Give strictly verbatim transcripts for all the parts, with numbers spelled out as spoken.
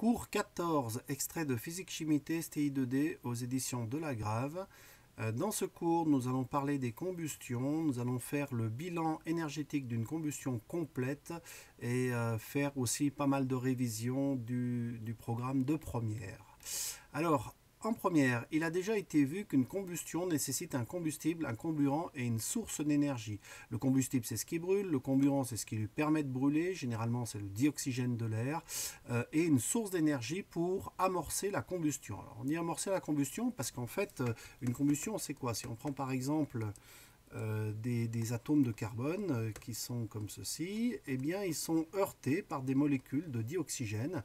Cours quatorze, extrait de Physique-Chimie T S T I deux D aux éditions de La Grave. Dans ce cours, nous allons parler des combustions, nous allons faire le bilan énergétique d'une combustion complète et euh, faire aussi pas mal de révisions du, du programme de première. Alors, en première, il a déjà été vu qu'une combustion nécessite un combustible, un comburant et une source d'énergie. Le combustible, c'est ce qui brûle, le comburant, c'est ce qui lui permet de brûler, généralement c'est le dioxygène de l'air, euh, et une source d'énergie pour amorcer la combustion. Alors, on dit amorcer la combustion parce qu'en fait, une combustion, c'est quoi? Si on prend par exemple euh, des, des atomes de carbone euh, qui sont comme ceci, eh bien, ils sont heurtés par des molécules de dioxygène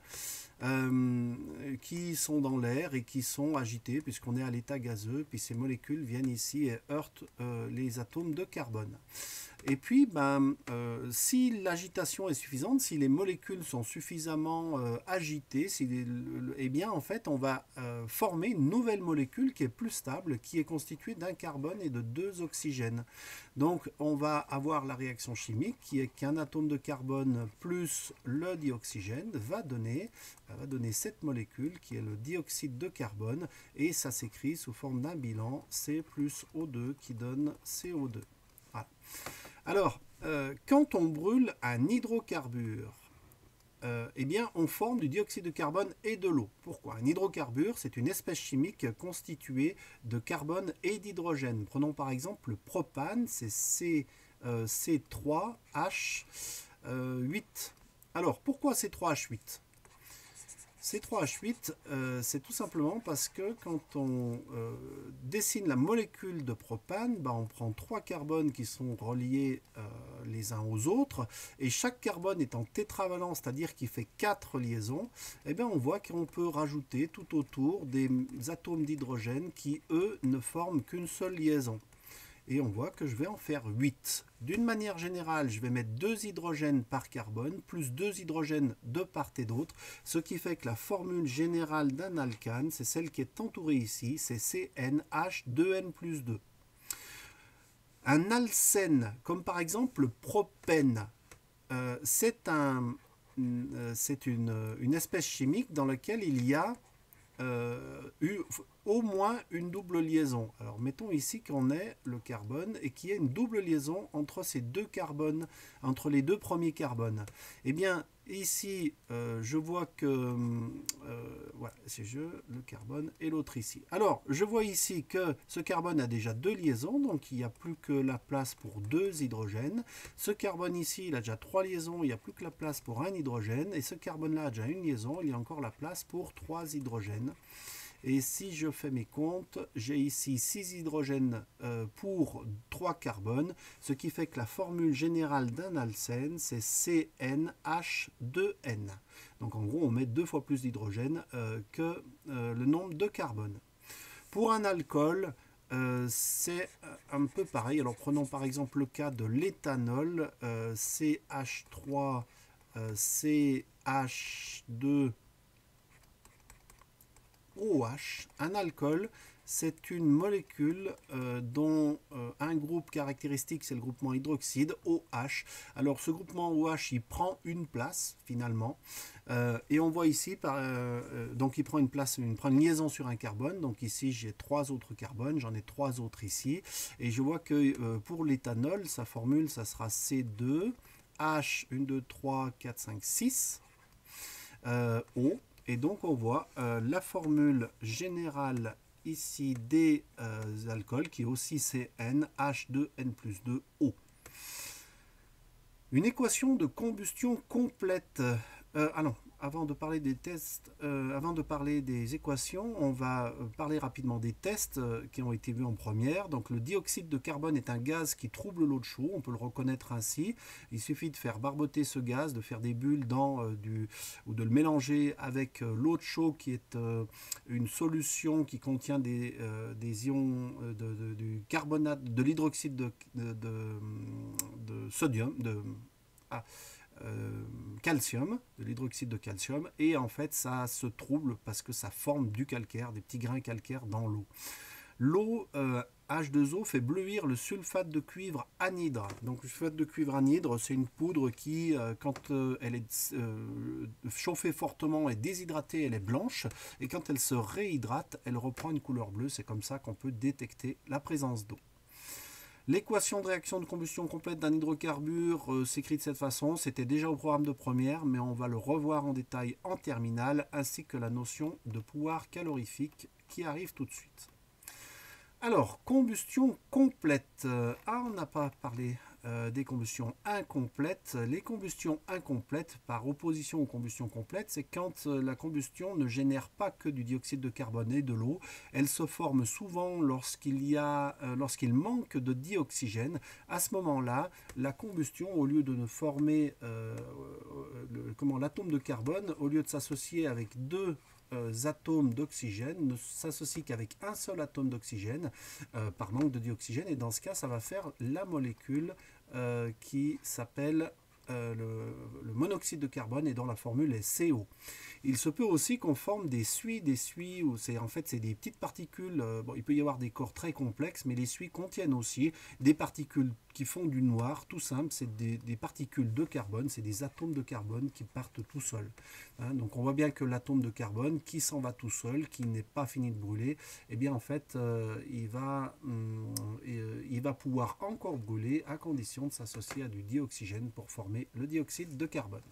Euh, qui sont dans l'air et qui sont agités puisqu'on est à l'état gazeux, puis ces molécules viennent ici et heurtent euh, les atomes de carbone. Et puis, ben, euh, si l'agitation est suffisante, si les molécules sont suffisamment euh, agitées, si les, le, eh bien, en fait, on va euh, former une nouvelle molécule qui est plus stable, qui est constituée d'un carbone et de deux oxygènes. Donc, on va avoir la réaction chimique qui est qu'un atome de carbone plus le dioxygène va donner, va donner cette molécule qui est le dioxyde de carbone, et ça s'écrit sous forme d'un bilan C plus O deux qui donne C O deux. Voilà. Alors, euh, quand on brûle un hydrocarbure, euh, eh bien, on forme du dioxyde de carbone et de l'eau. Pourquoi? Un hydrocarbure, c'est une espèce chimique constituée de carbone et d'hydrogène. Prenons par exemple le propane, c'est C, euh, C trois H huit. Alors, pourquoi C trois H huit? C trois H huit, euh, c'est tout simplement parce que quand on euh, dessine la molécule de propane, bah, on prend trois carbones qui sont reliés euh, les uns aux autres, et chaque carbone étant tétravalent, c'est-à-dire qu'il fait quatre liaisons, eh bien on voit qu'on peut rajouter tout autour des atomes d'hydrogène qui, eux, ne forment qu'une seule liaison. Et on voit que je vais en faire huit. D'une manière générale, je vais mettre deux hydrogènes par carbone, plus deux hydrogènes de part et d'autre, ce qui fait que la formule générale d'un alcane, c'est celle qui est entourée ici, c'est C N H deux N plus deux. Un alcène, comme par exemple le propène, euh, c'est un, euh, c'est une, une espèce chimique dans laquelle il y a Euh, eu, au moins une double liaison. Alors mettons ici qu'on ait le carbone et qu'il y ait une double liaison entre ces deux carbones, entre les deux premiers carbones. Eh bien ici euh, je vois que euh, voilà, c'est je, le carbone et l'autre ici. Alors je vois ici que ce carbone a déjà deux liaisons, donc il n'y a plus que la place pour deux hydrogènes. Ce carbone ici, il a déjà trois liaisons, il n'y a plus que la place pour un hydrogène, et ce carbone là a déjà une liaison, il y a encore la place pour trois hydrogènes. Et si je fais mes comptes, j'ai ici six hydrogènes euh, pour trois carbones, ce qui fait que la formule générale d'un alcène, c'est C N H deux N. Donc en gros, on met deux fois plus d'hydrogène euh, que euh, le nombre de carbone. Pour un alcool, euh, c'est un peu pareil. Alors prenons par exemple le cas de l'éthanol, euh, C H trois C H deux O H, un alcool, c'est une molécule euh, dont euh, un groupe caractéristique, c'est le groupement hydroxyde, O H. Alors ce groupement O H, il prend une place finalement, euh, et on voit ici, par, euh, donc il prend une place, il prend une liaison sur un carbone, donc ici j'ai trois autres carbones, j'en ai trois autres ici, et je vois que euh, pour l'éthanol, sa formule, ça sera C deux H un, deux, trois, quatre, cinq, six, euh, O. Et donc on voit euh, la formule générale ici des euh, alcools qui est aussi C N H deux N plus deux O. Une équation de combustion complète. Euh, ah non, avant de parler des tests, euh, avant de parler des équations, on va parler rapidement des tests euh, qui ont été vus en première. Donc le dioxyde de carbone est un gaz qui trouble l'eau de chaud, on peut le reconnaître ainsi. Il suffit de faire barboter ce gaz, de faire des bulles dans euh, du, ou de le mélanger avec euh, l'eau de chaud qui est euh, une solution qui contient des, euh, des ions de, de, du carbonate, de l'hydroxyde de, de, de, de sodium, de ah, Euh, calcium, de l'hydroxyde de calcium, et en fait ça se trouble parce que ça forme du calcaire, des petits grains calcaires dans l'eau. L'eau euh, H deux O fait bleuir le sulfate de cuivre anhydre. Donc le sulfate de cuivre anhydre, c'est une poudre qui, euh, quand euh, elle est euh, chauffée fortement et déshydratée, elle est blanche. Et quand elle se réhydrate, elle reprend une couleur bleue. C'est comme ça qu'on peut détecter la présence d'eau. L'équation de réaction de combustion complète d'un hydrocarbure euh, s'écrit de cette façon. C'était déjà au programme de première, mais on va le revoir en détail en terminale, ainsi que la notion de pouvoir calorifique qui arrive tout de suite. Alors, combustion complète. Ah, on n'a pas parlé euh, des combustions incomplètes. Les combustions incomplètes, par opposition aux combustions complètes, c'est quand euh, la combustion ne génère pas que du dioxyde de carbone et de l'eau. Elle se forme souvent lorsqu'il y a, euh, lorsqu'il manque de dioxygène. À ce moment-là, la combustion, au lieu de ne former euh, le, comment, l'atome de carbone, au lieu de s'associer avec deux Euh, atomes d'oxygène ne s'associent qu'avec un seul atome d'oxygène euh, par manque de dioxygène, et dans ce cas ça va faire la molécule euh, qui s'appelle euh, le, le monoxyde de carbone et dont la formule est C O. Il se peut aussi qu'on forme des suies, des suies où c'est en fait c'est des petites particules. Euh, bon, il peut y avoir des corps très complexes, mais les suies contiennent aussi des particules qui font du noir, tout simple. C'est des, des particules de carbone, c'est des atomes de carbone qui partent tout seuls. Hein, donc on voit bien que l'atome de carbone qui s'en va tout seul, qui n'est pas fini de brûler, eh bien en fait euh, il va hum, euh, il va pouvoir encore brûler à condition de s'associer à du dioxygène pour former le dioxyde de carbone.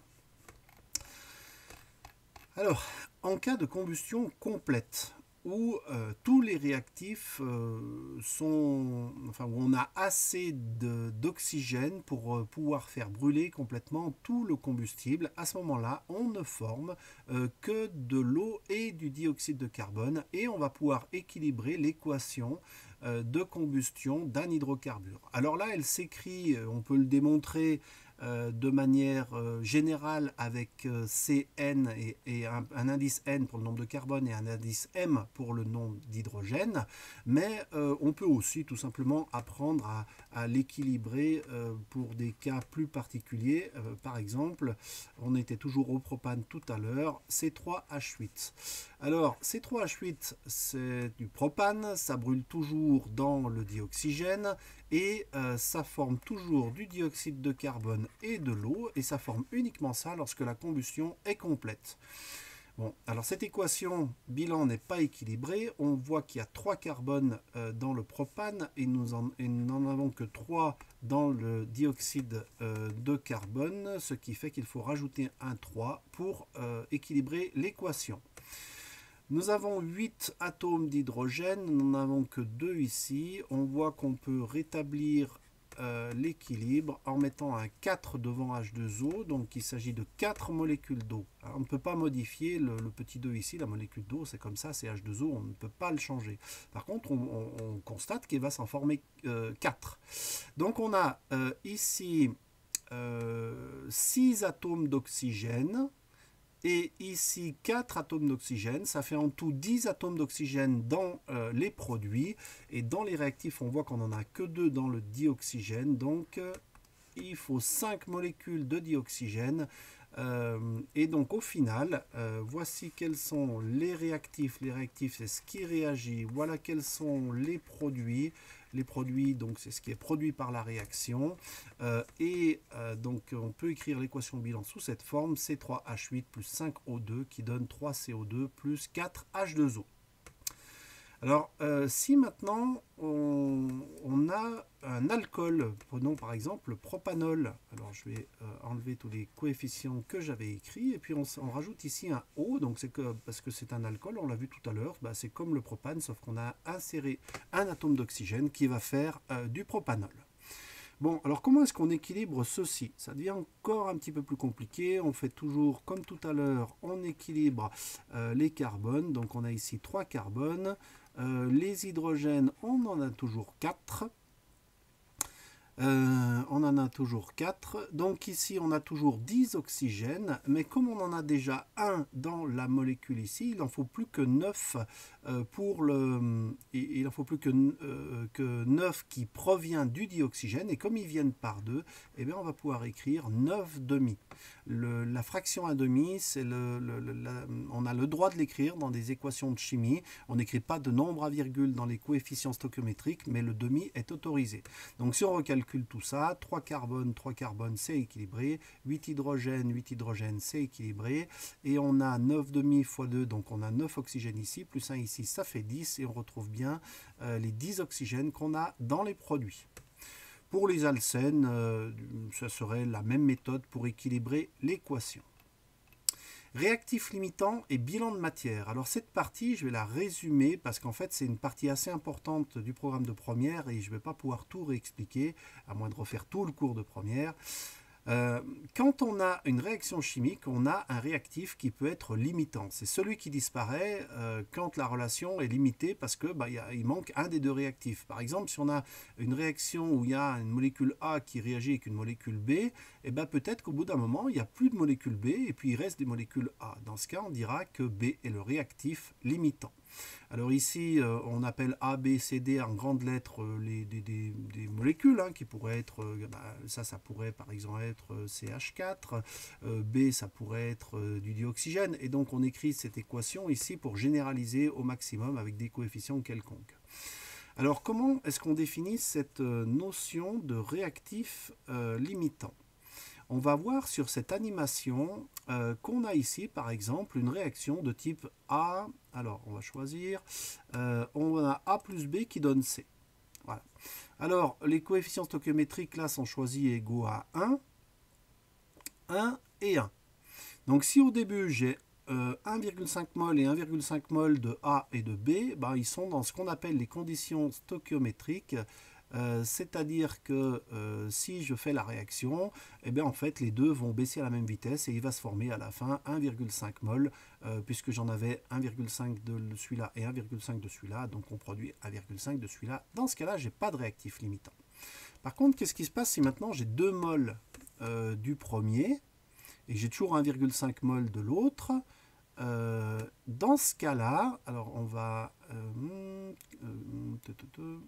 Alors, en cas de combustion complète, où euh, tous les réactifs euh, sont, enfin où on a assez d'oxygène pour euh, pouvoir faire brûler complètement tout le combustible, à ce moment-là, on ne forme euh, que de l'eau et du dioxyde de carbone, et on va pouvoir équilibrer l'équation euh, de combustion d'un hydrocarbure. Alors là, elle s'écrit, on peut le démontrer Euh, de manière euh, générale avec euh, C N et, et un, un indice N pour le nombre de carbone et un indice M pour le nombre d'hydrogène, mais euh, on peut aussi tout simplement apprendre à, à l'équilibrer euh, pour des cas plus particuliers. Euh, par exemple, on était toujours au propane tout à l'heure, C trois H huit. Alors C trois H huit, c'est du propane, ça brûle toujours dans le dioxygène, et euh, ça forme toujours du dioxyde de carbone et de l'eau, et ça forme uniquement ça lorsque la combustion est complète. Bon, alors cette équation bilan n'est pas équilibrée. On voit qu'il y a trois carbones euh, dans le propane, et nous n'en avons que trois dans le dioxyde euh, de carbone, ce qui fait qu'il faut rajouter un trois pour euh, équilibrer l'équation. Nous avons huit atomes d'hydrogène, nous n'en avons que deux ici. On voit qu'on peut rétablir euh, l'équilibre en mettant un quatre devant H deux O, donc il s'agit de quatre molécules d'eau. On ne peut pas modifier le, le petit deux ici, la molécule d'eau, c'est comme ça, c'est H deux O, on ne peut pas le changer. Par contre, on, on, on constate qu'il va s'en former euh, quatre. Donc on a euh, ici euh, six atomes d'oxygène, et ici quatre atomes d'oxygène, ça fait en tout dix atomes d'oxygène dans euh, les produits, et dans les réactifs on voit qu'on n'en a que deux dans le dioxygène, donc euh, il faut cinq molécules de dioxygène, euh, et donc au final, euh, voici quels sont les réactifs, les réactifs c'est ce qui réagit, voilà quels sont les produits. Les produits, donc c'est ce qui est produit par la réaction, euh, et euh, donc on peut écrire l'équation bilan sous cette forme, C trois H huit plus cinq O deux qui donne trois C O deux plus quatre H deux O. Alors euh, si maintenant on, on a un alcool, prenons par exemple le propanol, alors je vais euh, enlever tous les coefficients que j'avais écrits, et puis on, on rajoute ici un O, donc c'est que parce que c'est un alcool, on l'a vu tout à l'heure, bah c'est comme le propane, sauf qu'on a inséré un atome d'oxygène qui va faire euh, du propanol. Bon, alors comment est-ce qu'on équilibre ceci? Ça devient encore un petit peu plus compliqué. On fait toujours comme tout à l'heure, on équilibre euh, les carbones. Donc on a ici trois carbones. Euh, les hydrogènes, on en a toujours quatre. Euh, on en a toujours quatre. Donc ici, on a toujours dix oxygènes. Mais comme on en a déjà un dans la molécule ici, il n'en faut plus que neuf euh, pour le... Il n'en faut plus que, euh, que neuf qui provient du dioxygène. Et comme ils viennent par deux, eh bien, on va pouvoir écrire neuf demi. Le, la fraction un demi, c'est le, le, le la, on a le droit de l'écrire dans des équations de chimie. On n'écrit pas de nombre à virgule dans les coefficients stoichiométriques, mais le demi est autorisé. Donc si on recalcule tout ça, trois carbones, trois carbones, c'est équilibré, huit hydrogènes, huit hydrogènes, c'est équilibré, et on a neuf demi fois deux, donc on a neuf oxygènes ici, plus un ici, ça fait dix, et on retrouve bien euh, les dix oxygènes qu'on a dans les produits. Pour les alcènes, euh, ça serait la même méthode pour équilibrer l'équation. Réactif limitant et bilan de matière. Alors cette partie, je vais la résumer parce qu'en fait c'est une partie assez importante du programme de première et je ne vais pas pouvoir tout réexpliquer, à moins de refaire tout le cours de première. Euh, quand on a une réaction chimique, on a un réactif qui peut être limitant. C'est celui qui disparaît euh, quand la relation est limitée parce que bah, y a, il manque un des deux réactifs. Par exemple, si on a une réaction où il y a une molécule A qui réagit avec une molécule B, eh ben, peut-être qu'au bout d'un moment, il n'y a plus de molécule B et puis il reste des molécules A. Dans ce cas, on dira que B est le réactif limitant. Alors ici, euh, on appelle A, B, C, D en grandes lettres euh, les, des, des, des molécules hein, qui pourraient être, euh, bah, ça, ça pourrait par exemple être euh, C H quatre, euh, B, ça pourrait être euh, du dioxygène. Et donc on écrit cette équation ici pour généraliser au maximum avec des coefficients quelconques. Alors comment est-ce qu'on définit cette euh, notion de réactif euh, limitant ? On va voir sur cette animation euh, qu'on a ici, par exemple, une réaction de type A. Alors, on va choisir. Euh, on a A plus B qui donne C. Voilà. Alors, les coefficients stoichiométriques, là, sont choisis égaux à un, un et un. Donc, si au début, j'ai euh, un virgule cinq mol et un virgule cinq mol de A et de B, ben, ils sont dans ce qu'on appelle les conditions stoichiométriques. Euh, c'est-à-dire que euh, si je fais la réaction, eh bien, en fait, les deux vont baisser à la même vitesse et il va se former à la fin un virgule cinq mol, euh, puisque j'en avais un virgule cinq de celui-là et un virgule cinq de celui-là, donc on produit un virgule cinq de celui-là. Dans ce cas-là, je n'ai pas de réactif limitant. Par contre, qu'est-ce qui se passe si maintenant j'ai deux mols euh, du premier et j'ai toujours un virgule cinq mol de l'autre? euh, Dans ce cas-là, alors on va... Euh, euh,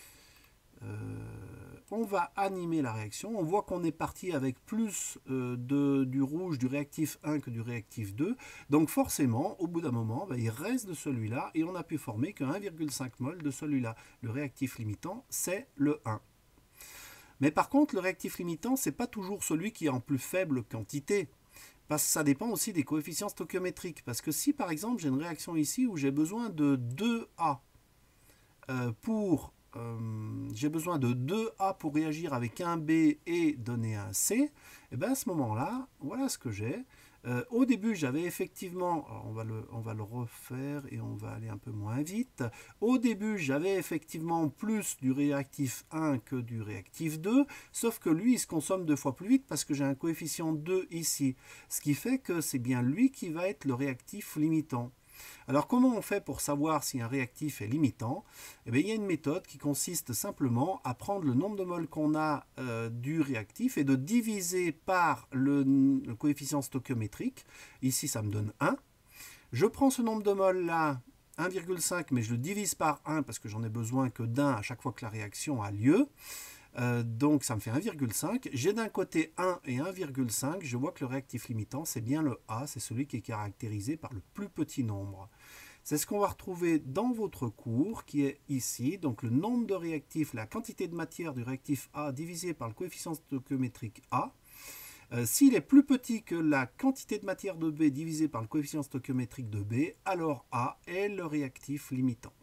Euh, on va animer la réaction. On voit qu'on est parti avec plus euh, de, du rouge du réactif un que du réactif deux. Donc forcément, au bout d'un moment, ben, il reste de celui-là et on a pu former que un virgule cinq mol de celui-là. Le réactif limitant, c'est le un. Mais par contre, le réactif limitant, ce n'est pas toujours celui qui est en plus faible quantité. Parce que ça dépend aussi des coefficients stoichiométriques. Parce que si par exemple j'ai une réaction ici où j'ai besoin de deux A euh, pour... Euh, j'ai besoin de deux A pour réagir avec un B et donner un C, et bien à ce moment-là, voilà ce que j'ai. Euh, au début, j'avais effectivement, on va, le, on va le refaire et on va aller un peu moins vite. Au début, j'avais effectivement plus du réactif un que du réactif deux, sauf que lui, il se consomme deux fois plus vite parce que j'ai un coefficient deux ici. Ce qui fait que c'est bien lui qui va être le réactif limitant. Alors comment on fait pour savoir si un réactif est limitant? Eh bien, il y a une méthode qui consiste simplement à prendre le nombre de moles qu'on a euh, du réactif et de diviser par le, le coefficient stoichiométrique. Ici, ça me donne un. Je prends ce nombre de moles là, un virgule cinq, mais je le divise par un parce que j'en ai besoin que d'un à chaque fois que la réaction a lieu. Euh, donc ça me fait un virgule cinq. J'ai d'un côté un et un virgule cinq. Je vois que le réactif limitant, c'est bien le A, c'est celui qui est caractérisé par le plus petit nombre. C'est ce qu'on va retrouver dans votre cours qui est ici. Donc le nombre de réactifs, la quantité de matière du réactif A divisé par le coefficient stoichiométrique A. Euh, S'il est plus petit que la quantité de matière de B divisé par le coefficient stoichiométrique de B, alors A est le réactif limitant.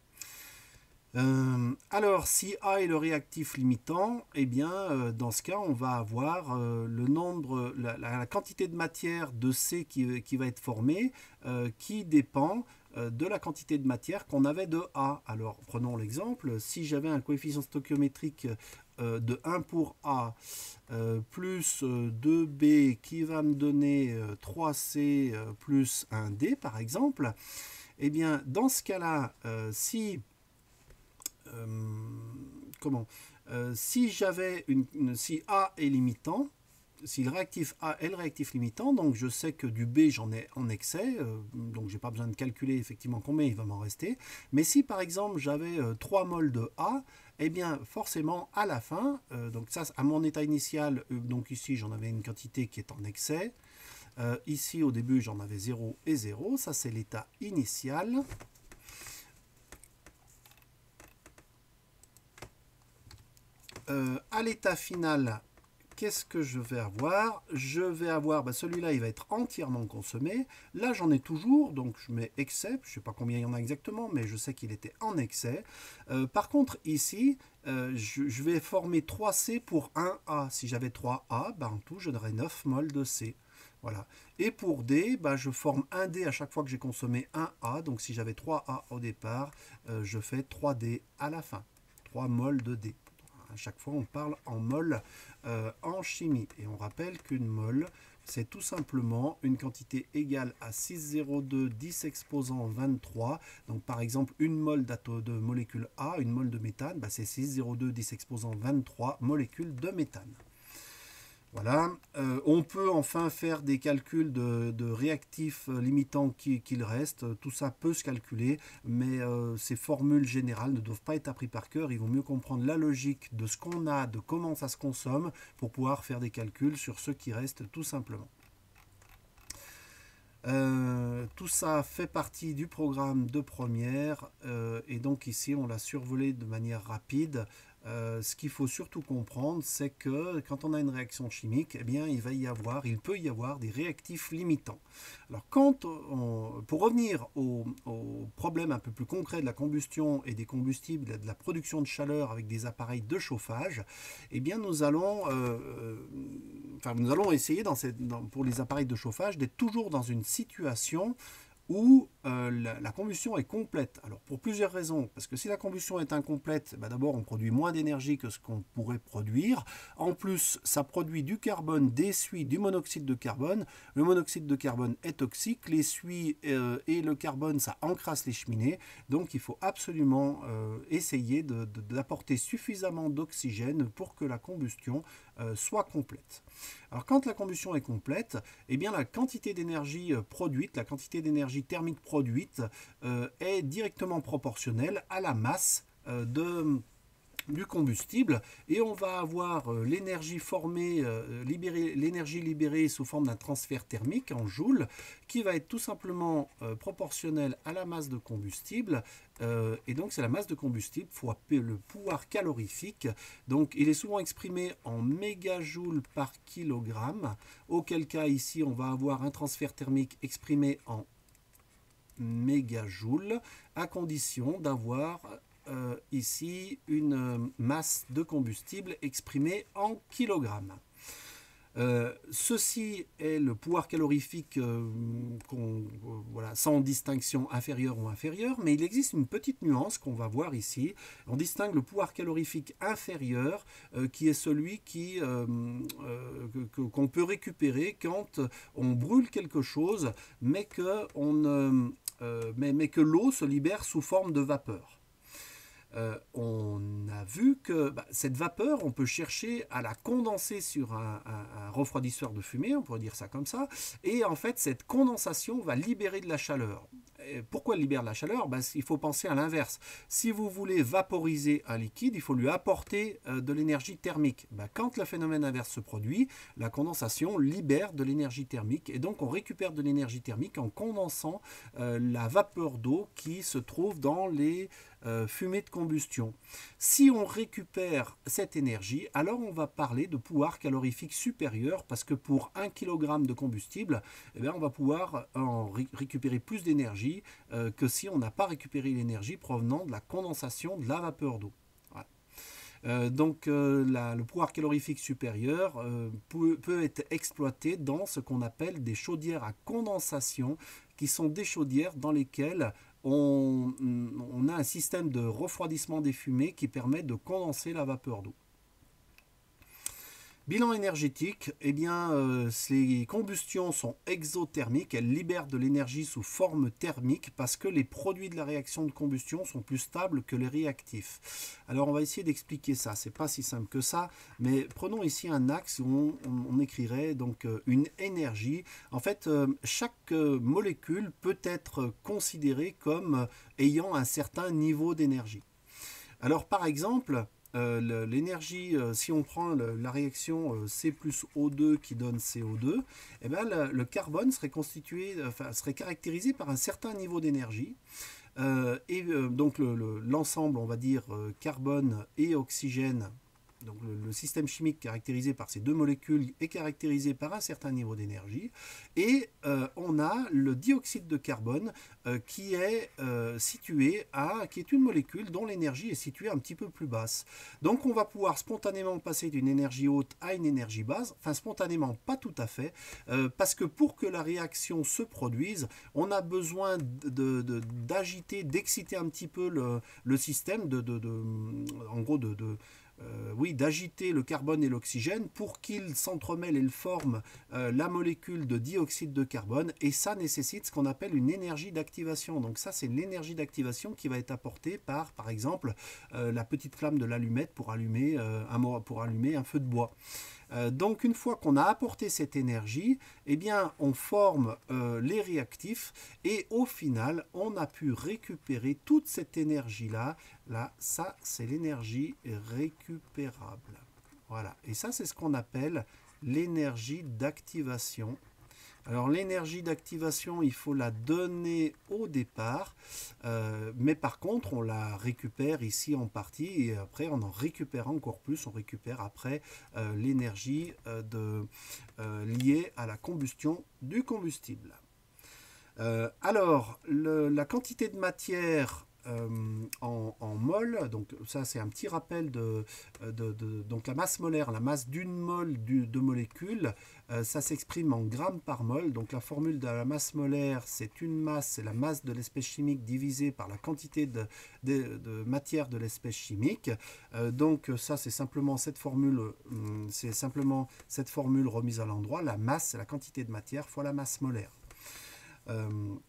Euh, alors, si A est le réactif limitant, eh bien, euh, dans ce cas, on va avoir euh, le nombre, la, la, la quantité de matière de C qui, qui va être formée, euh, qui dépend euh, de la quantité de matière qu'on avait de A. Alors, prenons l'exemple, si j'avais un coefficient stoichiométrique euh, de un pour A, euh, plus euh, deux B qui va me donner euh, trois C euh, plus un D, par exemple, eh bien, dans ce cas-là, euh, si... Euh, comment Euh, si j'avais une, une, si A est limitant, si le réactif A est le réactif limitant, donc je sais que du B j'en ai en excès, euh, donc j'ai pas besoin de calculer effectivement combien il va m'en rester. Mais si par exemple j'avais euh, trois moles de A, eh bien forcément à la fin, euh, donc ça à mon état initial, euh, donc ici j'en avais une quantité qui est en excès. Euh, ici au début j'en avais zéro et zéro, ça c'est l'état initial. Euh, à l'état final, qu'est-ce que je vais avoir? Je vais avoir, bah celui-là, il va être entièrement consommé. Là, j'en ai toujours, donc je mets excès. Je ne sais pas combien il y en a exactement, mais je sais qu'il était en excès. Euh, par contre, ici, euh, je, je vais former trois C pour un A. Si j'avais trois A, bah, en tout, je donnerais neuf moles de C. Voilà. Et pour D, bah, je forme un D à chaque fois que j'ai consommé un A. Donc si j'avais trois A au départ, euh, je fais trois D à la fin. trois moles de D. À chaque fois, on parle en mol euh, en chimie. Et on rappelle qu'une mol, c'est tout simplement une quantité égale à six virgule zéro deux dix exposant vingt-trois. Donc par exemple, une mol de molécule A, une mol de méthane, bah, c'est six virgule zéro deux dix exposant vingt-trois molécules de méthane. Voilà, euh, on peut enfin faire des calculs de, de réactifs limitants qu'il qui reste. Tout ça peut se calculer, mais euh, ces formules générales ne doivent pas être apprises par cœur. Il vaut mieux comprendre la logique de ce qu'on a, de comment ça se consomme, pour pouvoir faire des calculs sur ce qui reste tout simplement. Euh, tout ça fait partie du programme de première euh, et donc ici on l'a survolé de manière rapide. Euh, ce qu'il faut surtout comprendre, c'est que quand on a une réaction chimique, eh bien, il va y avoir, il peut y avoir des réactifs limitants. Alors, quand on, pour revenir au, au problème un peu plus concret de la combustion et des combustibles, et de la production de chaleur avec des appareils de chauffage, eh bien, nous allons, euh, enfin, nous allons essayer dans cette, dans, pour les appareils de chauffage d'être toujours dans une situation où euh, la, la combustion est complète. Alors pour plusieurs raisons, parce que si la combustion est incomplète, bah d'abord on produit moins d'énergie que ce qu'on pourrait produire. En plus, ça produit du carbone, des suies, du monoxyde de carbone. Le monoxyde de carbone est toxique, les suies euh, et le carbone, ça encrasse les cheminées. Donc il faut absolument euh, essayer de, de, d'apporter suffisamment d'oxygène pour que la combustion euh, soit complète. Alors quand la combustion est complète, eh bien la quantité d'énergie produite, la quantité d'énergie thermique produite euh, est directement proportionnelle à la masse euh, de, du combustible et on va avoir euh, l'énergie formée, euh, libérée, l'énergie libérée sous forme d'un transfert thermique en joules qui va être tout simplement euh, proportionnelle à la masse de combustible. Euh, et donc c'est la masse de combustible fois le pouvoir calorifique. Donc il est souvent exprimé en mégajoules par kilogramme, auquel cas ici on va avoir un transfert thermique exprimé en mégajoules à condition d'avoir euh, ici une masse de combustible exprimée en kilogrammes. Euh, ceci est le pouvoir calorifique euh, qu'on, euh, voilà, sans distinction inférieure ou inférieure, mais il existe une petite nuance qu'on va voir ici. On distingue le pouvoir calorifique inférieur, euh, qui est celui qui, euh, euh, que, qu'on peut récupérer quand on brûle quelque chose, mais que, on, euh, euh, mais, mais que l'eau se libère sous forme de vapeur. Euh, on a vu que bah, cette vapeur, on peut chercher à la condenser sur un, un, un refroidisseur de fumée, on pourrait dire ça comme ça, et en fait cette condensation va libérer de la chaleur. Et pourquoi elle libère de la chaleur? Bah, il faut penser à l'inverse. Si vous voulez vaporiser un liquide, il faut lui apporter euh, de l'énergie thermique. Bah, quand le phénomène inverse se produit, la condensation libère de l'énergie thermique, et donc on récupère de l'énergie thermique en condensant euh, la vapeur d'eau qui se trouve dans les Euh, fumée de combustion. Si on récupère cette énergie, alors on va parler de pouvoir calorifique supérieur parce que pour un kilogramme de combustible, eh bien, on va pouvoir en ré récupérer plus d'énergie euh, que si on n'a pas récupéré l'énergie provenant de la condensation de la vapeur d'eau. Voilà. Euh, donc euh, la, le pouvoir calorifique supérieur euh, peut, peut être exploité dans ce qu'on appelle des chaudières à condensation, qui sont des chaudières dans lesquelles On, on a un système de refroidissement des fumées qui permet de condenser la vapeur d'eau. Bilan énergétique, eh bien, euh, ces combustions sont exothermiques, elles libèrent de l'énergie sous forme thermique parce que les produits de la réaction de combustion sont plus stables que les réactifs. Alors on va essayer d'expliquer ça, c'est pas si simple que ça, mais prenons ici un axe où on, on, on écrirait donc euh, une énergie. En fait, euh, chaque euh, molécule peut être considérée comme euh, ayant un certain niveau d'énergie. Alors par exemple, euh, l'énergie, euh, si on prend le, la réaction euh, C plus O deux qui donne C O deux, eh ben, le, le carbone serait constitué, enfin, serait caractérisé par un certain niveau d'énergie. Euh, et euh, donc l'ensemble, le, le, on va dire, euh, carbone et oxygène, donc le, le, système chimique caractérisé par ces deux molécules est caractérisé par un certain niveau d'énergie. Et euh, on a le dioxyde de carbone euh, qui est euh, situé à, qui est une molécule dont l'énergie est située un petit peu plus basse. Donc on va pouvoir spontanément passer d'une énergie haute à une énergie basse, enfin spontanément pas tout à fait, euh, parce que pour que la réaction se produise, on a besoin d'agiter, de, de, d'exciter un petit peu le, le système, de, de, de, en gros de, de Euh, oui, d'agiter le carbone et l'oxygène pour qu'ils s'entremêlent et forment euh, la molécule de dioxyde de carbone, et ça nécessite ce qu'on appelle une énergie d'activation. Donc ça, c'est l'énergie d'activation qui va être apportée par, par exemple, euh, la petite flamme de l'allumette pour allumer, euh, un, pour allumer un feu de bois. Euh, donc une fois qu'on a apporté cette énergie, eh bien on forme euh, les réactifs et au final on a pu récupérer toute cette énergie là. Là, ça c'est l'énergie récupérable. Voilà, et ça c'est ce qu'on appelle l'énergie d'activation. Alors l'énergie d'activation, il faut la donner au départ, euh, mais par contre on la récupère ici en partie, et après en en récupérant encore plus, on récupère après euh, l'énergie euh, euh, liée à la combustion du combustible. Euh, alors le, la quantité de matière euh, en, en mol, donc ça c'est un petit rappel de, de, de donc la masse molaire, la masse d'une mole du, de molécules, euh, ça s'exprime en grammes par mol. Donc la formule de la masse molaire, c'est une masse, c'est la masse de l'espèce chimique divisée par la quantité de, de, de matière de l'espèce chimique. Euh, donc ça c'est simplement cette formule, euh, c'est simplement cette formule remise à l'endroit. La masse, c'est la quantité de matière fois la masse molaire. Euh,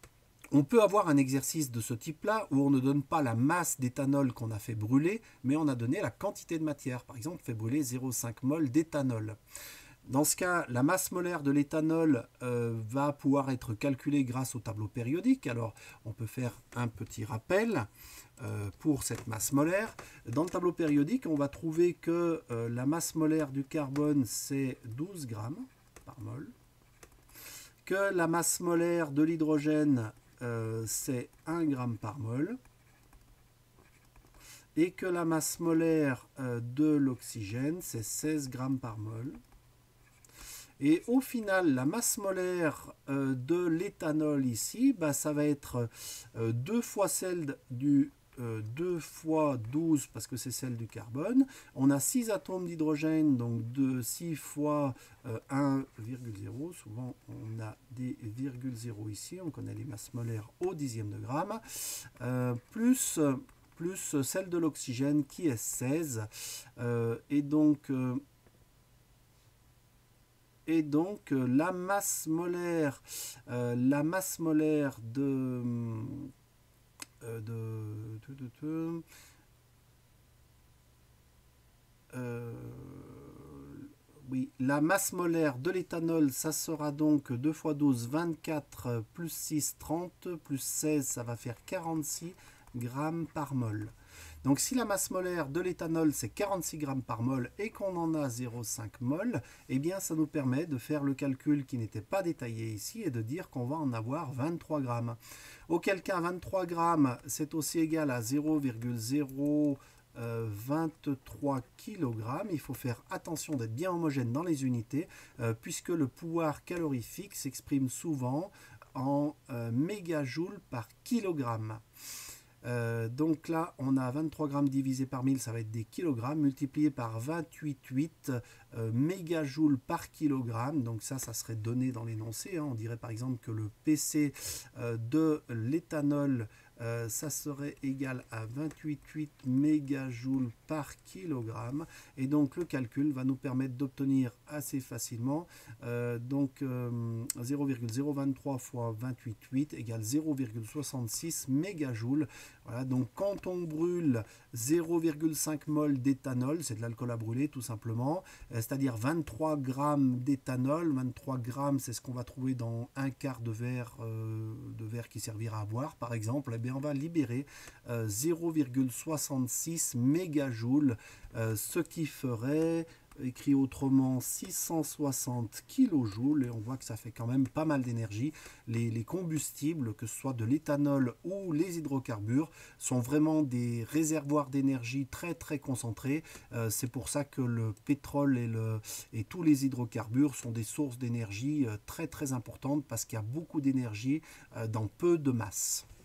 On peut avoir un exercice de ce type-là où on ne donne pas la masse d'éthanol qu'on a fait brûler, mais on a donné la quantité de matière. Par exemple, on fait brûler zéro virgule cinq mol d'éthanol. Dans ce cas, la masse molaire de l'éthanol euh, va pouvoir être calculée grâce au tableau périodique. Alors, on peut faire un petit rappel euh, pour cette masse molaire. Dans le tableau périodique, on va trouver que euh, la masse molaire du carbone, c'est douze grammes par mol, que la masse molaire de l'hydrogène, Euh, c'est un gramme par mol, et que la masse molaire euh, de l'oxygène, c'est seize grammes par mol. Et au final, la masse molaire euh, de l'éthanol ici, bah, ça va être euh, deux fois celle du euh, deux fois douze, parce que c'est celle du carbone. On a six atomes d'hydrogène, donc de six fois euh, un virgule zéro. Souvent, on a des virgule zéro ici. On connaît les masses molaires au dixième de gramme. Euh, plus, plus celle de l'oxygène qui est seize. Euh, et donc... Euh, Et donc euh, la masse molaire, euh, la masse molaire de, euh, de, de, de, de euh, oui, la masse molaire de l'éthanol, ça sera donc deux fois douze, vingt-quatre, plus six, trente, plus seize, ça va faire quarante-six grammes par mol. Donc si la masse molaire de l'éthanol c'est quarante-six grammes par mol et qu'on en a zéro virgule cinq mol, eh bien ça nous permet de faire le calcul qui n'était pas détaillé ici et de dire qu'on va en avoir vingt-trois grammes. Auquel cas vingt-trois grammes c'est aussi égal à zéro virgule zéro vingt-trois kilogrammes. Il faut faire attention d'être bien homogène dans les unités euh, puisque le pouvoir calorifique s'exprime souvent en euh, mégajoules par kilogramme. Euh, donc là, on a vingt-trois grammes divisé par mille, ça va être des kilogrammes, multiplié par vingt-huit virgule huit euh, mégajoules par kilogramme. Donc ça, ça serait donné dans l'énoncé. Hein. On dirait par exemple que le P C euh, de l'éthanol euh, ça serait égal à vingt-huit virgule huit mégajoules par kilogramme. Et donc le calcul va nous permettre d'obtenir assez facilement euh, donc euh, zéro virgule zéro vingt-trois fois vingt-huit virgule huit égale zéro virgule soixante-six mégajoules. Voilà, donc quand on brûle zéro virgule cinq mol d'éthanol, c'est de l'alcool à brûler tout simplement, euh, c'est-à-dire vingt-trois grammes d'éthanol. vingt-trois grammes, c'est ce qu'on va trouver dans un quart de verre euh, de verre qui servira à boire par exemple. Eh bien, on va libérer euh, zéro virgule soixante-six mégajoules, euh, ce qui ferait, écrit autrement, six cent soixante kilojoules, et on voit que ça fait quand même pas mal d'énergie. Les, les combustibles, que ce soit de l'éthanol ou les hydrocarbures, sont vraiment des réservoirs d'énergie très très concentrés. Euh, c'est pour ça que le pétrole et, le, et tous les hydrocarbures sont des sources d'énergie euh, très très importantes, parce qu'il y a beaucoup d'énergie euh, dans peu de masse.